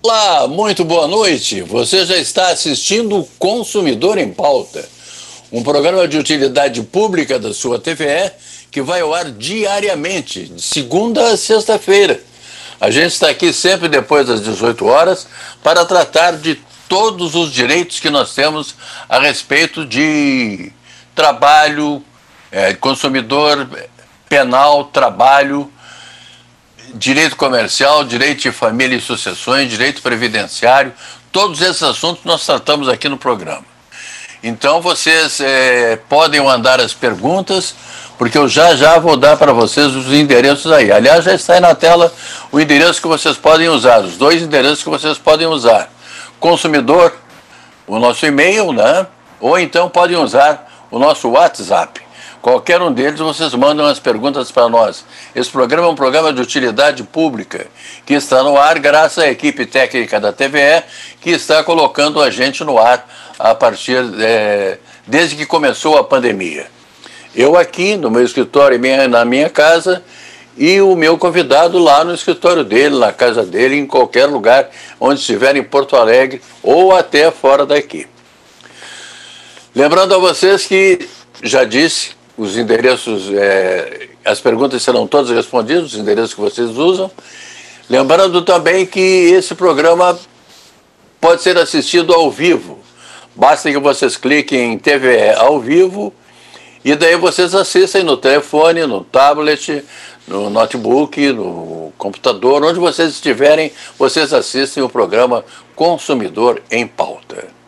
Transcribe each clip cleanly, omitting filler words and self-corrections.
Olá, muito boa noite. Você já está assistindo o Consumidor em Pauta, um programa de utilidade pública da sua TVE que vai ao ar diariamente, de segunda a sexta-feira. A gente está aqui sempre depois das 18 horas para tratar de todos os direitos que nós temos a respeito de trabalho, consumidor, penal, trabalho, direito comercial, direito de família e sucessões, direito previdenciário, todos esses assuntos nós tratamos aqui no programa. Então vocês podem mandar as perguntas, porque eu já vou dar para vocês os endereços aí. Aliás, já está aí na tela o endereço que vocês podem usar, os dois endereços que vocês podem usar. Consumidor, o nosso e-mail, né? Ou então podem usar o nosso WhatsApp. Qualquer um deles, vocês mandam as perguntas para nós. Esse programa é um programa de utilidade pública que está no ar graças à equipe técnica da TVE, que está colocando a gente no ar a partir desde que começou a pandemia. Eu aqui no meu escritório, na minha casa, e o meu convidado lá no escritório dele, na casa dele, em qualquer lugar onde estiver em Porto Alegre ou até fora daqui. Lembrando a vocês que, já disse, os endereços, as perguntas serão todas respondidas, os endereços que vocês usam. Lembrando também que esse programa pode ser assistido ao vivo. Basta que vocês cliquem em TVE ao vivo e daí vocês assistem no telefone, no tablet, no notebook, no computador, onde vocês estiverem, vocês assistem o programa Consumidor em Pauta.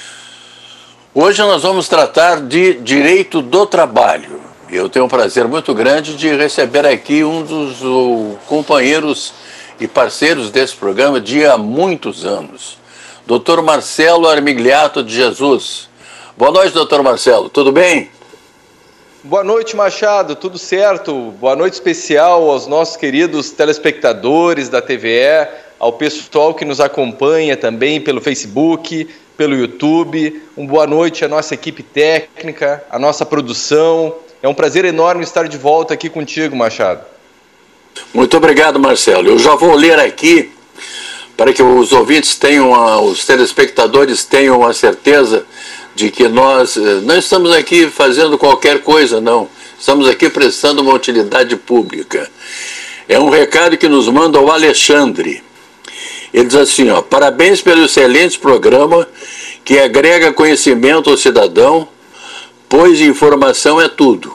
Hoje nós vamos tratar de direito do trabalho. Eu tenho um prazer muito grande de receber aqui um dos companheiros e parceiros desse programa de há muitos anos, Dr. Marcelo Armigliato de Jesus. Boa noite, Dr. Marcelo, tudo bem? Boa noite, Machado, tudo certo? Boa noite especial aos nossos queridos telespectadores da TVE, ao pessoal que nos acompanha também pelo Facebook, pelo YouTube. Boa noite à nossa equipe técnica, à nossa produção. É um prazer enorme estar de volta aqui contigo, Machado. Muito obrigado, Marcelo. Eu já vou ler aqui para que os ouvintes tenham, os telespectadores tenham a certeza de que nós não estamos aqui fazendo qualquer coisa, não. Estamos aqui prestando uma utilidade pública. É um recado que nos manda o Alexandre. Ele diz assim, parabéns pelo excelente programa que agrega conhecimento ao cidadão, pois informação é tudo.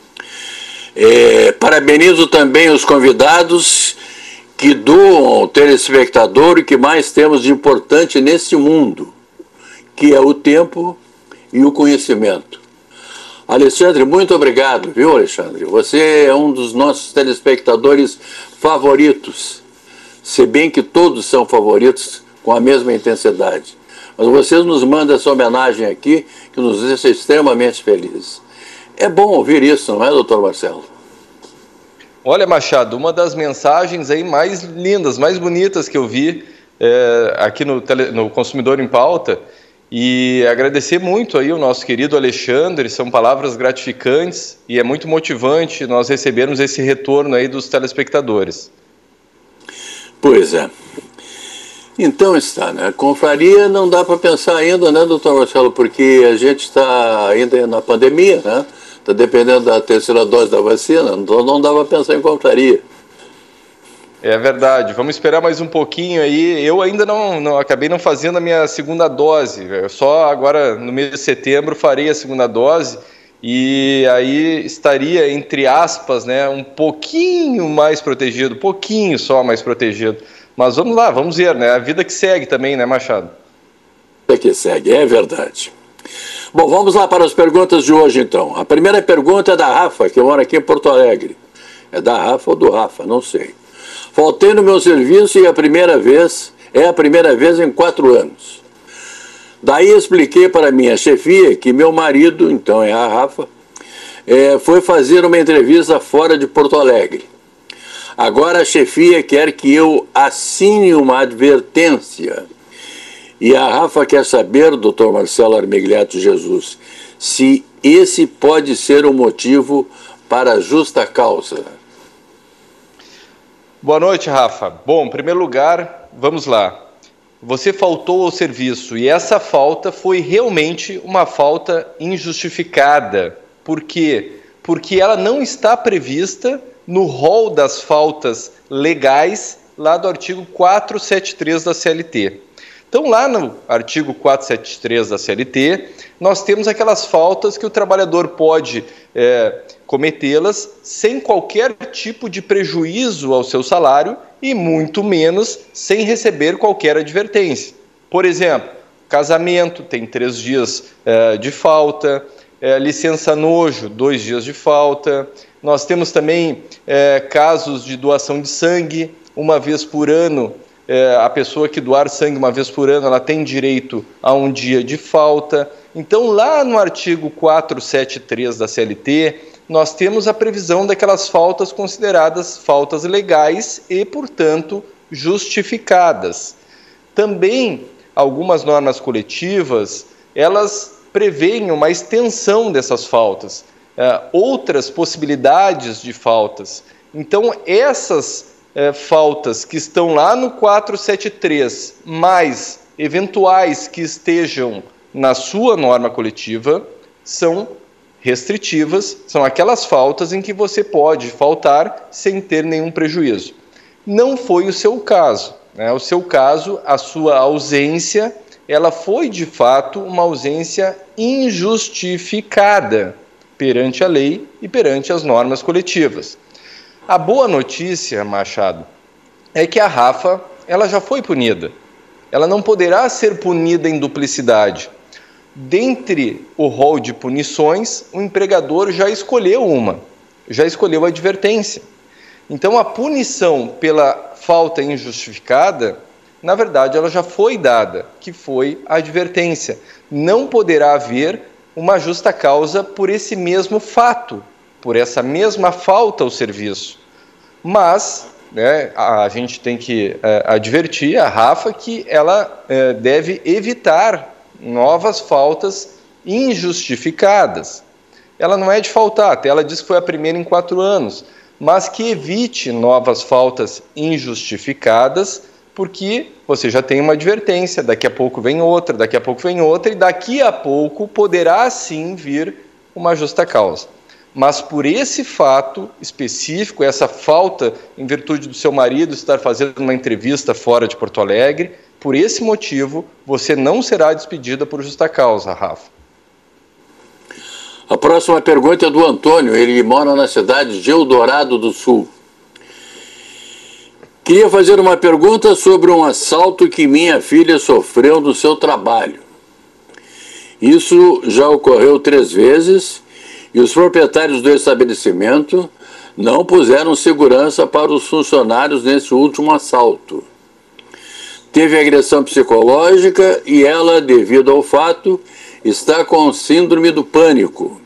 Parabenizo também os convidados que doam ao telespectador o que mais temos de importante neste mundo, que é o tempo e o conhecimento. Alexandre, muito obrigado, viu, Alexandre? Você é um dos nossos telespectadores favoritos. Se bem que todos são favoritos com a mesma intensidade. Mas vocês nos mandam essa homenagem aqui, que nos deixa extremamente felizes. É bom ouvir isso, não é, doutor Marcelo? Olha, Machado, uma das mensagens aí mais lindas, mais bonitas que eu vi aqui no Consumidor em Pauta, e agradecer muito aí o nosso querido Alexandre, são palavras gratificantes e é muito motivante nós recebermos esse retorno aí dos telespectadores. Pois é. Então está, né? Confraria não dá para pensar ainda, né, doutor Marcelo, porque a gente está ainda na pandemia, né? Está dependendo da terceira dose da vacina, então não dá para pensar em confraria. É verdade, vamos esperar mais um pouquinho aí. Eu ainda não acabei não fazendo a minha segunda dose, eu só agora no mês de setembro farei a segunda dose. E aí estaria, entre aspas, né, um pouquinho mais protegido, pouquinho só mais protegido. Mas vamos lá, vamos ver, né? A vida que segue também, né, Machado? É que segue, é verdade. Bom, vamos lá para as perguntas de hoje, então. A primeira pergunta é da Rafa, que mora aqui em Porto Alegre. É da Rafa ou do Rafa, não sei. Faltei no meu serviço e é a primeira vez em 4 anos. Daí expliquei para minha chefia que meu marido, então é a Rafa, foi fazer uma entrevista fora de Porto Alegre. Agora a chefia quer que eu assine uma advertência. E a Rafa quer saber, doutor Marcelo Armigliato Jesus, se esse pode ser o motivo para a justa causa. Boa noite, Rafa. Bom, em primeiro lugar, vamos lá. você faltou ao serviço e essa falta foi realmente uma falta injustificada. Por quê? Porque ela não está prevista no rol das faltas legais lá do artigo 473 da CLT. Então, lá no artigo 473 da CLT, nós temos aquelas faltas que o trabalhador pode cometê-las sem qualquer tipo de prejuízo ao seu salário e muito menos sem receber qualquer advertência. Por exemplo, casamento tem 3 dias de falta, licença nojo, 2 dias de falta. Nós temos também casos de doação de sangue, uma vez por ano. A pessoa que doar sangue uma vez por ano, ela tem direito a 1 dia de falta. Então, lá no artigo 473 da CLT, nós temos a previsão daquelas faltas consideradas faltas legais e, portanto, justificadas. Também, algumas normas coletivas, elas preveem uma extensão dessas faltas, outras possibilidades de faltas. Então, essas faltas que estão lá no 473, mais eventuais que estejam na sua norma coletiva, são restritivas, são aquelas faltas em que você pode faltar sem ter nenhum prejuízo. Não foi o seu caso, né? O seu caso, a sua ausência, ela foi de fato uma ausência injustificada perante a lei e perante as normas coletivas. A boa notícia, Machado, é que a Rafa, ela já foi punida. Ela não poderá ser punida em duplicidade. Dentre o rol de punições, o empregador já escolheu a advertência. Então, a punição pela falta injustificada, na verdade, ela já foi dada, que foi a advertência. Não poderá haver uma justa causa por esse mesmo fato, por essa mesma falta ao serviço. Mas, né, a gente tem que advertir a Rafa que ela deve evitar novas faltas injustificadas. Ela não é de faltar, até ela diz que foi a primeira em 4 anos, mas que evite novas faltas injustificadas, porque você já tem uma advertência, daqui a pouco vem outra, e daqui a pouco poderá sim vir uma justa causa. Mas por esse fato específico, essa falta em virtude do seu marido estar fazendo uma entrevista fora de Porto Alegre, por esse motivo, você não será despedida por justa causa, Rafa. A próxima pergunta é do Antônio, ele mora na cidade de Eldorado do Sul. Queria fazer uma pergunta sobre um assalto que minha filha sofreu no seu trabalho. Isso já ocorreu 3 vezes e os proprietários do estabelecimento não puseram segurança para os funcionários nesse último assalto. Teve agressão psicológica e ela, devido ao fato, está com síndrome do pânico.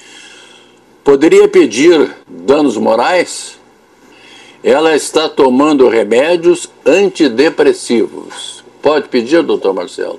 Poderia pedir danos morais? Ela está tomando remédios antidepressivos. Pode pedir, doutor Marcelo?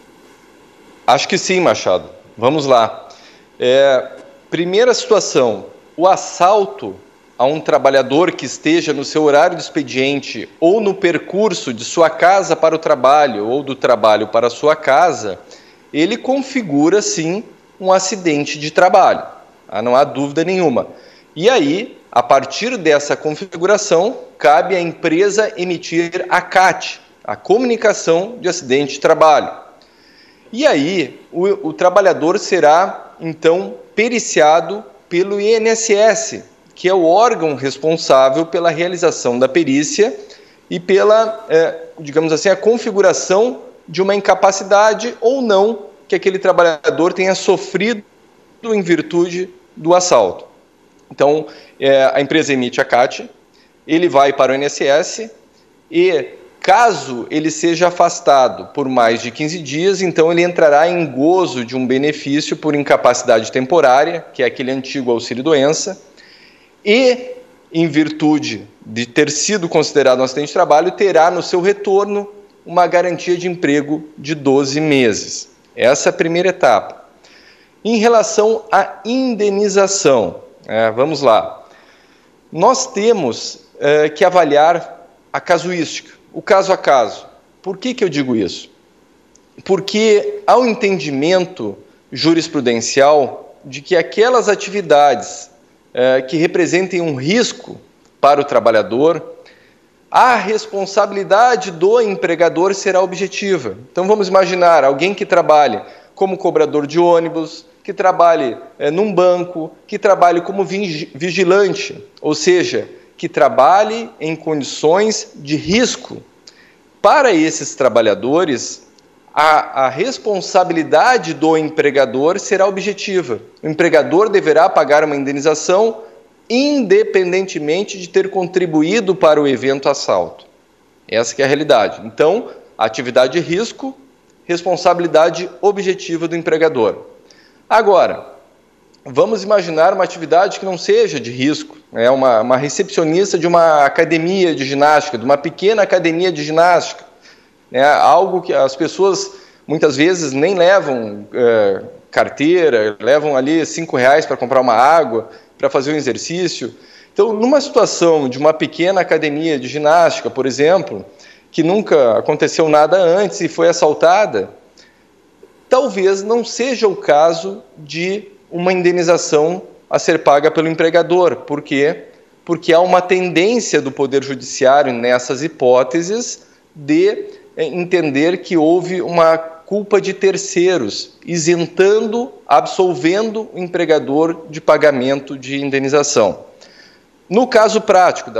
Acho que sim, Machado. Vamos lá. Primeira situação, o assalto a um trabalhador que esteja no seu horário de expediente ou no percurso de sua casa para o trabalho ou do trabalho para a sua casa, ele configura, sim, um acidente de trabalho. Não há dúvida nenhuma. E aí, a partir dessa configuração, cabe à empresa emitir a CAT, a Comunicação de Acidente de Trabalho. E aí, o trabalhador será, então, periciado pelo INSS, que é o órgão responsável pela realização da perícia e pela, digamos assim, a configuração de uma incapacidade ou não que aquele trabalhador tenha sofrido em virtude do assalto. Então, a empresa emite a CAT, ele vai para o INSS e, caso ele seja afastado por mais de 15 dias, então ele entrará em gozo de um benefício por incapacidade temporária, que é aquele antigo auxílio-doença, e, em virtude de ter sido considerado um acidente de trabalho, terá no seu retorno uma garantia de emprego de 12 meses. Essa é a primeira etapa. Em relação à indenização, vamos lá. Nós temos que avaliar a casuística, o caso a caso. Por que eu digo isso? Porque há um entendimento jurisprudencial de que aquelas atividades que representem um risco para o trabalhador, a responsabilidade do empregador será objetiva. Então vamos imaginar alguém que trabalhe como cobrador de ônibus, que trabalhe num banco, que trabalhe como vigilante, ou seja, que trabalhe em condições de risco. Para esses trabalhadores, a responsabilidade do empregador será objetiva. O empregador deverá pagar uma indenização independentemente de ter contribuído para o evento assalto. Essa que é a realidade. Então, atividade de risco, responsabilidade objetiva do empregador. Agora, vamos imaginar uma atividade que não seja de risco, uma recepcionista de uma academia de ginástica, de uma pequena academia de ginástica, algo que as pessoas muitas vezes nem levam carteira, levam ali R$5 para comprar uma água, para fazer um exercício. Então, numa situação de uma pequena academia de ginástica, por exemplo, que nunca aconteceu nada antes e foi assaltada, talvez não seja o caso de uma indenização a ser paga pelo empregador. Por quê? Porque há uma tendência do Poder Judiciário, nessas hipóteses, de entender que houve uma culpa de terceiros, isentando, absolvendo o empregador de pagamento de indenização. No caso prático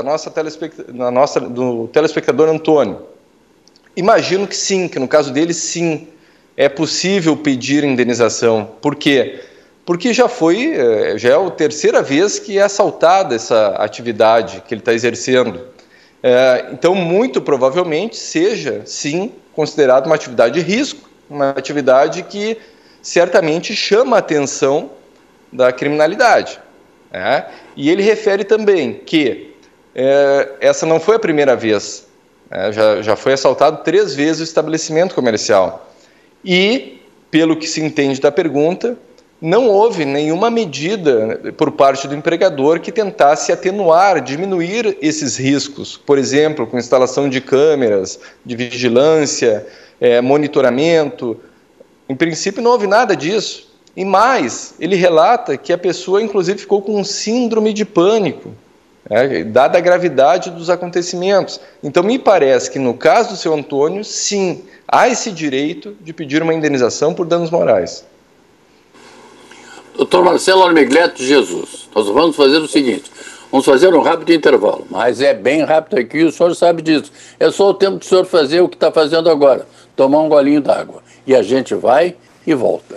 do telespectador Antônio, imagino que sim, que no caso dele sim, é possível pedir indenização. Por quê? Porque já é a terceira vez que é assaltada essa atividade que ele está exercendo. Então, muito provavelmente seja, sim, considerado uma atividade de risco, uma atividade que certamente chama a atenção da criminalidade. E ele refere também que essa não foi a primeira vez, já foi assaltado 3 vezes o estabelecimento comercial. E, pelo que se entende da pergunta, não houve nenhuma medida por parte do empregador que tentasse atenuar, diminuir esses riscos, por exemplo, com instalação de câmeras, de vigilância, monitoramento. Em princípio, não houve nada disso. E mais, ele relata que a pessoa, inclusive, ficou com um síndrome de pânico, dada a gravidade dos acontecimentos. Então, me parece que, no caso do seu Antônio, sim, há esse direito de pedir uma indenização por danos morais. Doutor Marcelo Armigleto de Jesus, nós vamos fazer o seguinte, vamos fazer um rápido intervalo, mas é bem rápido aqui, o senhor sabe disso. É só o tempo do senhor fazer o que está fazendo agora, tomar um golinho d'água. E a gente vai e volta.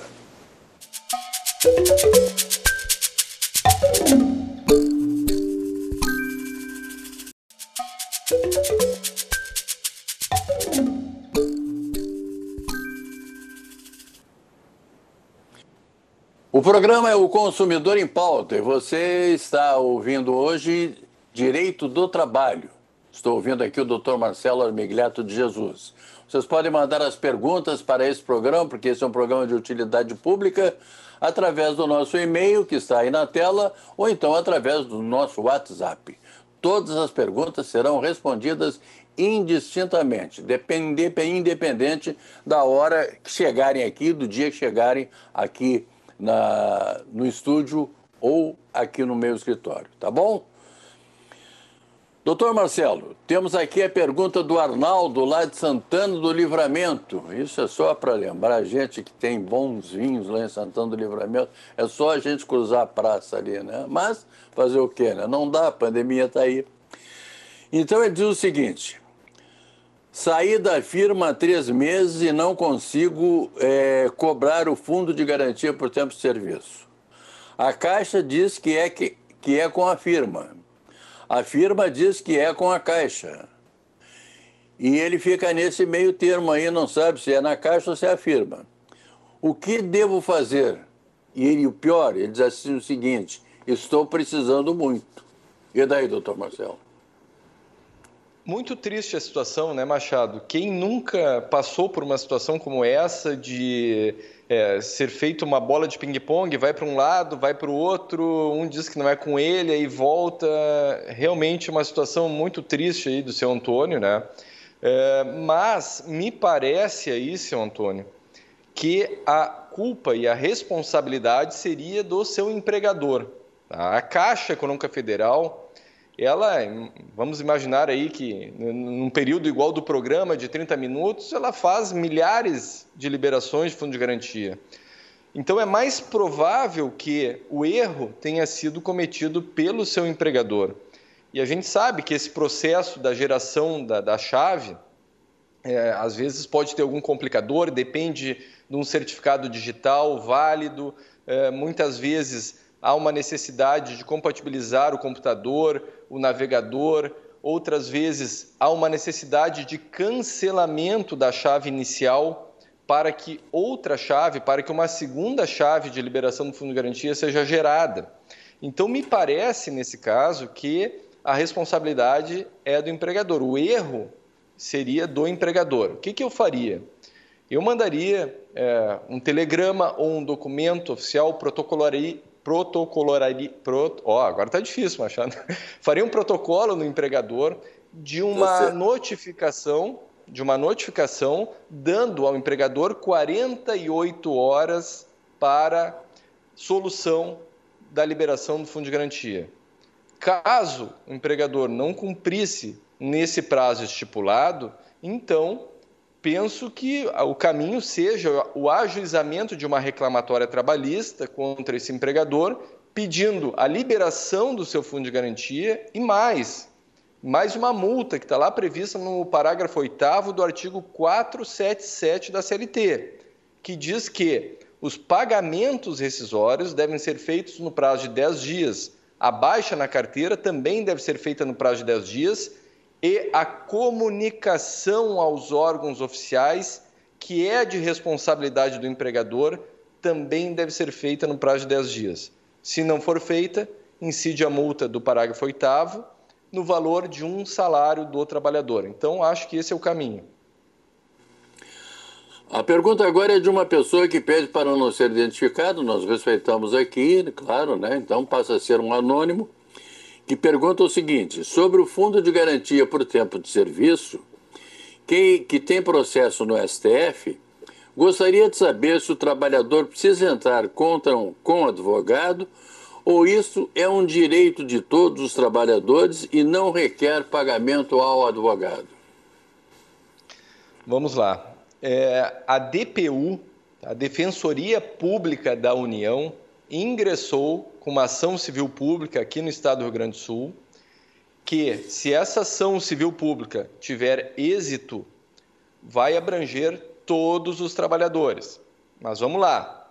O programa é o Consumidor em Pauta e você está ouvindo hoje Direito do Trabalho. Estou ouvindo aqui o Dr. Marcelo Armigleto de Jesus. Vocês podem mandar as perguntas para esse programa, porque esse é um programa de utilidade pública, através do nosso e-mail, que está aí na tela, ou então através do nosso WhatsApp. Todas as perguntas serão respondidas indistintamente, independente da hora que chegarem aqui, do dia que chegarem aqui no estúdio ou aqui no meu escritório, tá bom? Doutor Marcelo, temos aqui a pergunta do Arnaldo, lá de Santana do Livramento. Isso é só para lembrar a gente que tem bons vinhos lá em Santana do Livramento. É só a gente cruzar a praça ali, né? Mas fazer o quê, né? Não dá, a pandemia está aí. Então ele diz o seguinte: saí da firma há 3 meses e não consigo cobrar o fundo de garantia por tempo de serviço. A Caixa diz que é com a firma. A firma diz que é com a Caixa. E ele fica nesse meio termo aí, não sabe se é na Caixa ou se é a firma. O que devo fazer? E o pior, ele diz assim o seguinte: estou precisando muito. E daí, doutor Marcelo? Muito triste a situação, né, Machado? Quem nunca passou por uma situação como essa de ser feito uma bola de ping-pong, vai para um lado, vai para o outro, um diz que não é com ele, aí volta. Realmente uma situação muito triste aí do seu Antônio, né? Mas me parece aí, seu Antônio, que a culpa e a responsabilidade seria do seu empregador. Tá? A Caixa Econômica Federal, ela, vamos imaginar aí que num período igual do programa de 30 minutos, ela faz milhares de liberações de fundo de garantia. Então é mais provável que o erro tenha sido cometido pelo seu empregador. E a gente sabe que esse processo da geração da chave, às vezes pode ter algum complicador, depende de um certificado digital válido, muitas vezes há uma necessidade de compatibilizar o computador, o navegador, outras vezes há uma necessidade de cancelamento da chave inicial para que uma segunda chave de liberação do fundo de garantia seja gerada. Então, me parece, nesse caso, que a responsabilidade é do empregador. O erro seria do empregador. O que eu faria? Eu mandaria um telegrama ou um documento oficial, agora está difícil, Machado. Faria um protocolo no empregador de uma notificação dando ao empregador 48 horas para solução da liberação do fundo de garantia. Caso o empregador não cumprisse nesse prazo estipulado, então penso que o caminho seja o ajuizamento de uma reclamatória trabalhista contra esse empregador, pedindo a liberação do seu fundo de garantia e mais uma multa que está lá prevista no parágrafo 8º do artigo 477 da CLT, que diz que os pagamentos rescisórios devem ser feitos no prazo de 10 dias, a baixa na carteira também deve ser feita no prazo de 10 dias e a comunicação aos órgãos oficiais, que é de responsabilidade do empregador, também deve ser feita no prazo de 10 dias. Se não for feita, incide a multa do parágrafo 8º no valor de um salário do trabalhador. Então, acho que esse é o caminho. A pergunta agora é de uma pessoa que pede para não ser identificado, nós respeitamos aqui, claro, né? Então passa a ser um anônimo, que pergunta o seguinte: sobre o fundo de garantia por tempo de serviço, que tem processo no STF, gostaria de saber se o trabalhador precisa entrar com advogado ou isso é um direito de todos os trabalhadores e não requer pagamento ao advogado. Vamos lá. A DPU, a Defensoria Pública da União, ingressou com uma ação civil pública aqui no estado do Rio Grande do Sul, que, se essa ação civil pública tiver êxito, vai abranger todos os trabalhadores. Mas vamos lá.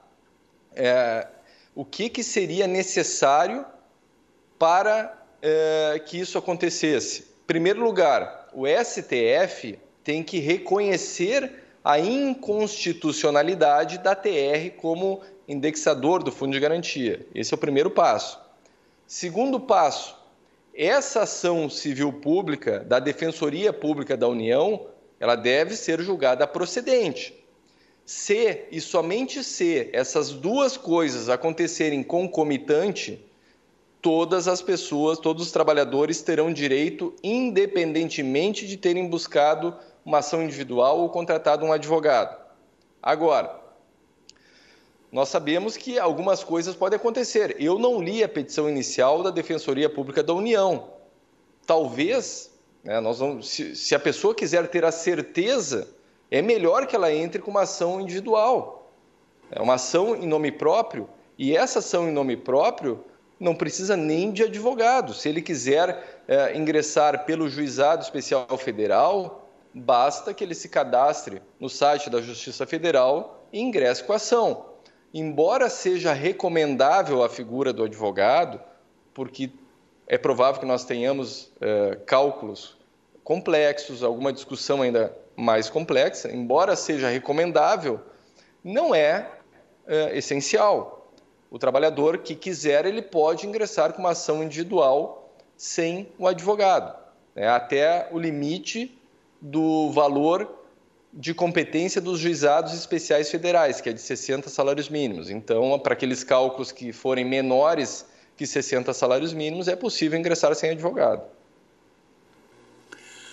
O que seria necessário para que isso acontecesse? Em primeiro lugar, o STF tem que reconhecer a inconstitucionalidade da TR como indexador do fundo de garantia. Esse é o primeiro passo. Segundo passo, essa ação civil pública da Defensoria Pública da União, ela deve ser julgada procedente. Se e somente se essas duas coisas acontecerem concomitante, todas as pessoas, todos os trabalhadores terão direito, independentemente de terem buscado uma ação individual ou contratado um advogado. Agora, nós sabemos que algumas coisas podem acontecer. Eu não li a petição inicial da Defensoria Pública da União. Talvez, se a pessoa quiser ter a certeza, é melhor que ela entre com uma ação individual. É uma ação em nome próprio, e essa ação em nome próprio não precisa nem de advogado. Se ele quiser ingressar pelo Juizado Especial Federal, basta que ele se cadastre no site da Justiça Federal e ingresse com a ação. Embora seja recomendável a figura do advogado, porque é provável que nós tenhamos cálculos complexos, alguma discussão ainda mais complexa, embora seja recomendável, não é essencial. O trabalhador que quiser, ele pode ingressar com uma ação individual sem o advogado, até o limite do valor de competência dos juizados especiais federais, que é de 60 salários mínimos. Então, para aqueles cálculos que forem menores que 60 salários mínimos, é possível ingressar sem advogado.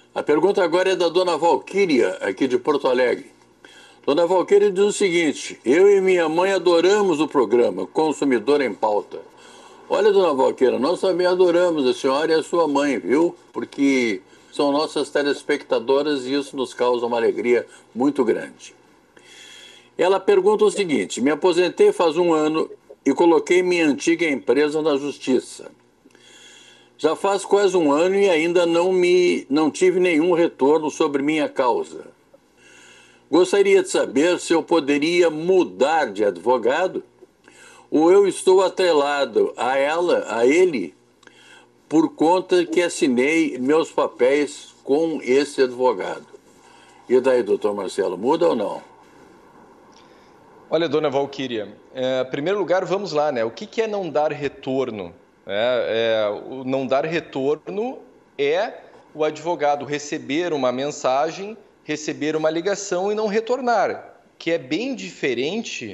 A pergunta agora é da dona Valquíria, aqui de Porto Alegre. Dona Valquíria diz o seguinte: eu e minha mãe adoramos o programa Consumidor em Pauta. Olha, dona Valquíria, nós também adoramos a senhora e a sua mãe, viu? Porque são nossas telespectadoras e isso nos causa uma alegria muito grande. Ela pergunta o seguinte: me aposentei faz um ano e coloquei minha antiga empresa na justiça. Já faz quase um ano e ainda não tive nenhum retorno sobre minha causa. Gostaria de saber se eu poderia mudar de advogado ou eu estou atrelado a ele, por conta que assinei meus papéis com esse advogado. E daí, doutor Marcelo, muda ou não? Olha, dona Valquíria, em primeiro lugar, vamos lá, né? O que é não dar retorno? O não dar retorno é o advogado receber uma mensagem, receber uma ligação e não retornar, que é bem diferente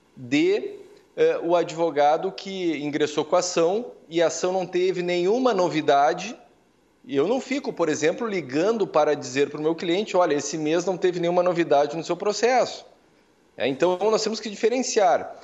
de o advogado que ingressou com a ação e a ação não teve nenhuma novidade. E eu não fico, por exemplo, ligando para dizer para o meu cliente: olha, esse mês não teve nenhuma novidade no seu processo. Então, nós temos que diferenciar.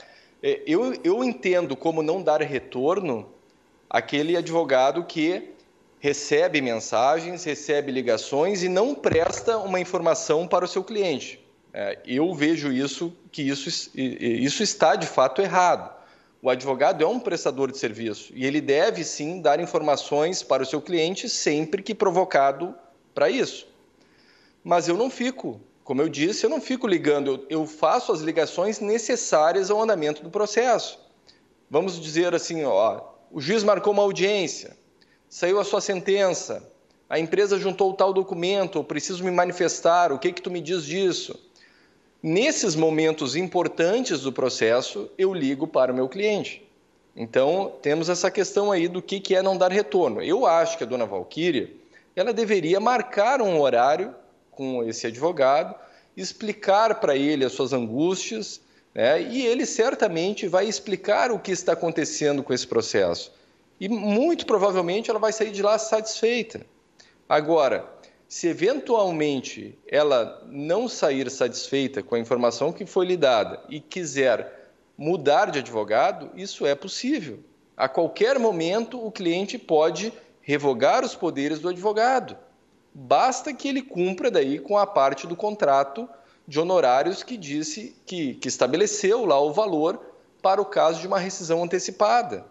Eu entendo como não dar retorno aquele advogado que recebe mensagens, recebe ligações e não presta uma informação para o seu cliente. Eu vejo que isso está de fato errado. O advogado é um prestador de serviço e ele deve sim dar informações para o seu cliente sempre que provocado para isso. Mas eu não fico, como eu disse, eu não fico ligando, eu faço as ligações necessárias ao andamento do processo. Vamos dizer assim, o juiz marcou uma audiência, saiu a sua sentença, a empresa juntou tal documento, eu preciso me manifestar, o que tu me diz disso? Nesses momentos importantes do processo, eu ligo para o meu cliente. Então, temos essa questão aí do que é não dar retorno. Eu acho que a dona Valquíria, ela deveria marcar um horário com esse advogado, explicar para ele as suas angústias, e ele certamente vai explicar o que está acontecendo com esse processo. E muito provavelmente ela vai sair de lá satisfeita. Agora, se eventualmente ela não sair satisfeita com a informação que foi lhe dada e quiser mudar de advogado, isso é possível. A qualquer momento o cliente pode revogar os poderes do advogado. Basta que ele cumpra daí com a parte do contrato de honorários que disse que estabeleceu lá o valor para o caso de uma rescisão antecipada.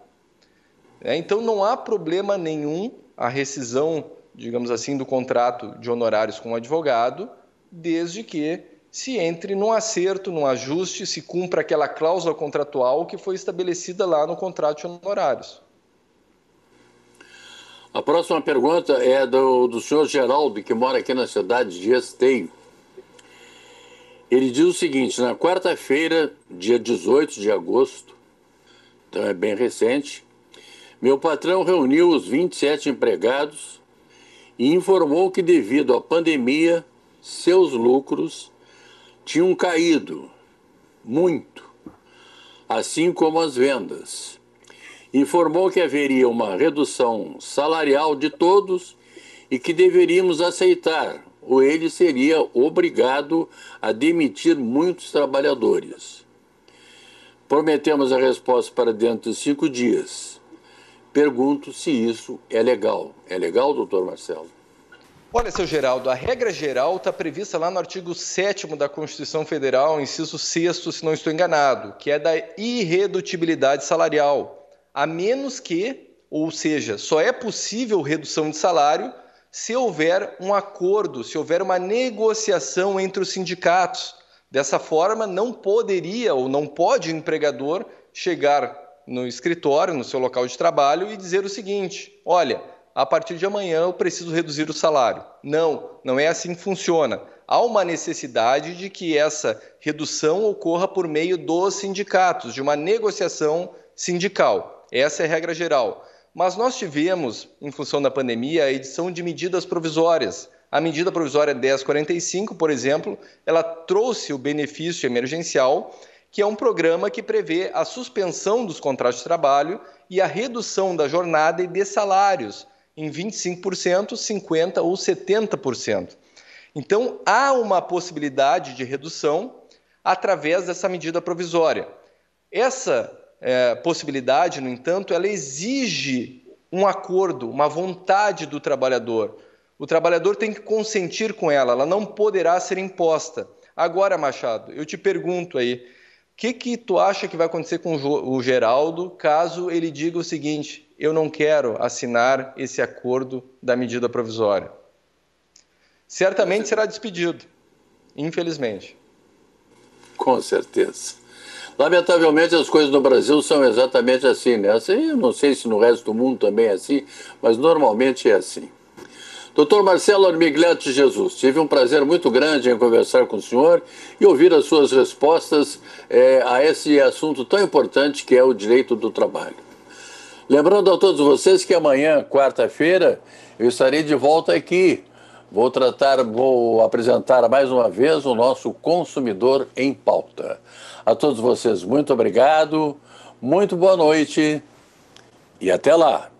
Então não há problema nenhum a rescisão, digamos assim, do contrato de honorários com o advogado, desde que se entre num acerto, num ajuste, se cumpra aquela cláusula contratual que foi estabelecida lá no contrato de honorários. A próxima pergunta é do senhor Geraldo, que mora aqui na cidade de Esteio. Ele diz o seguinte: na quarta-feira, dia 18 de agosto, então é bem recente, meu patrão reuniu os 27 empregados e informou que, devido à pandemia, seus lucros tinham caído muito, assim como as vendas. Informou que haveria uma redução salarial de todos e que deveríamos aceitar, ou ele seria obrigado a demitir muitos trabalhadores. Prometemos a resposta para dentro de 5 dias. Pergunto se isso é legal. É legal, doutor Marcelo? Olha, seu Geraldo, a regra geral está prevista lá no artigo 7º da Constituição Federal, inciso 6º, se não estou enganado, que é da irredutibilidade salarial, a menos que, ou seja, só é possível redução de salário se houver um acordo, se houver uma negociação entre os sindicatos. Dessa forma, não poderia ou não pode o empregador chegar no escritório, no seu local de trabalho, e dizer o seguinte: olha, a partir de amanhã eu preciso reduzir o salário. Não é assim que funciona. Há uma necessidade de que essa redução ocorra por meio dos sindicatos, de uma negociação sindical. Essa é a regra geral. Mas nós tivemos, em função da pandemia, a edição de medidas provisórias. A medida provisória 1045, por exemplo, ela trouxe o benefício emergencial, que é um programa que prevê a suspensão dos contratos de trabalho e a redução da jornada e de salários em 25%, 50% ou 70%. Então, há uma possibilidade de redução através dessa medida provisória. Essa possibilidade, no entanto, ela exige um acordo, uma vontade do trabalhador. O trabalhador tem que consentir com ela não poderá ser imposta. Agora, Machado, eu te pergunto aí, o que tu acha que vai acontecer com o Geraldo caso ele diga o seguinte: eu não quero assinar esse acordo da medida provisória? Certamente será despedido, infelizmente. Com certeza. Lamentavelmente, as coisas no Brasil são exatamente assim, né? Assim, eu não sei se no resto do mundo também é assim, mas normalmente é assim. Dr. Marcelo Armigliato de Jesus, tive um prazer muito grande em conversar com o senhor e ouvir as suas respostas a esse assunto tão importante que é o direito do trabalho. Lembrando a todos vocês que amanhã, quarta-feira, eu estarei de volta aqui. Vou apresentar mais uma vez o nosso Consumidor em Pauta. A todos vocês, muito obrigado, muito boa noite e até lá.